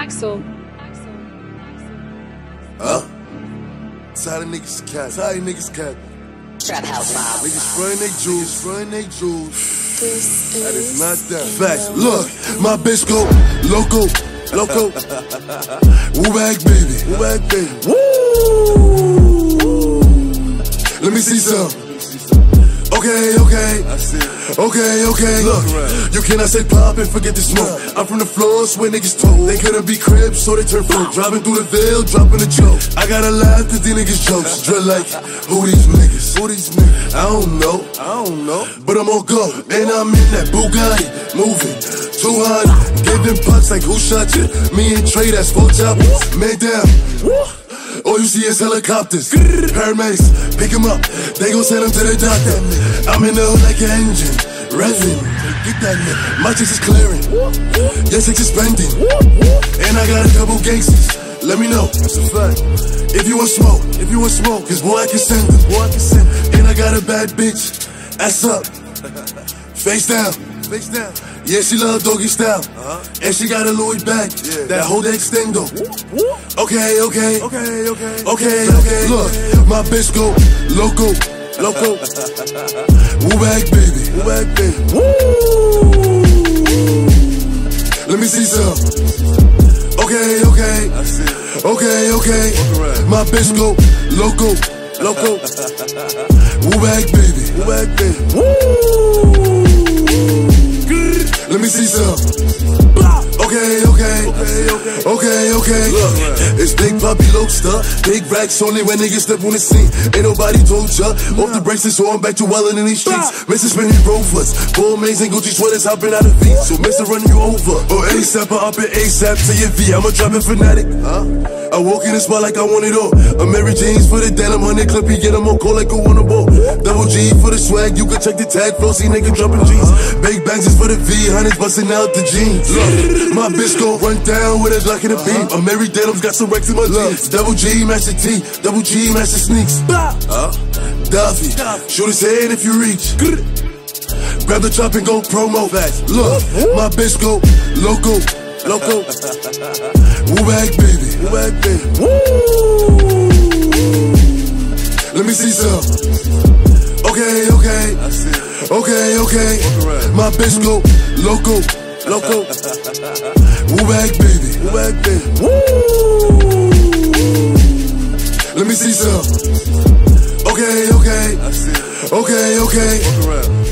Axel. Huh? Tired of niggas cat. Tired of niggas cat. Trap house mob. Niggas spraying they jewels. Spraying they jewels. That is not that. Facts. Look, my bitch go loco. Woo bag baby. Woo bag baby. Woo. Let me see some. Okay. Look, you cannot say pop and forget the smoke. I'm from the floors where niggas told they couldn't be cribs, so they turn folk. Driving through the Ville, dropping a joke. I gotta laugh cause these niggas jokes. Drill like, who these niggas? I don't know. But I'm on go, and I'm in that Bugatti, moving 200. Gave them punch like who shot you? Me and Trey, that's 4 choppers. Man down. All you see is helicopters, paramedics, pick him up, they gon' send him to the doctor. I'm in the hood like an engine, revving, get that nigga. My chicks is clearing, your chicks is spending, and I got a couple gangsters, let me know, that's a fact. If you want smoke, cause boy I can send them, and I got a bad bitch, ass up, face down. Yeah, she love doggy style, and she got a Louis bag, that whole extendo. Okay. Look, my bitch go loco. Woo bag baby. Woo. Let me see some. Okay. My bitch go loco. Woo bag baby. Woo. Let me see some. Okay. Look, it's Big Poppy Loaster. Big racks only when niggas step on the scene. Ain't nobody told ya. Off the braces, so I'm back to wildin' in these streets. Mr. Spinning Rovers, Bull Mays and Gucci sweaters hopping out of V. So Mr. Run you over. Or ASAP, I up in ASAP to your V. I'm a trappin' fanatic. I walk in the spot like I want it all. A Mary Jane's for the denim, 100 clippy, get them on call like a wanna ball. Double G for the swag, you can check the tag, flow, see nigga dropping G's. Big bangs is for the V, hundreds busting out the jeans. Look, my bitch gon' run down with a Glock in the beam. A Mary Denim's got some racks in my jeans. Double G, match the T, double G, match the sneaks. Duffy, shoot his head if you reach. Grab the chop and go promo. Look, my bitch go loco. Woo bag baby. Woo. Let me see some. Okay. My bitch go loco. Woo bag baby. Woo. Let me see some. Okay.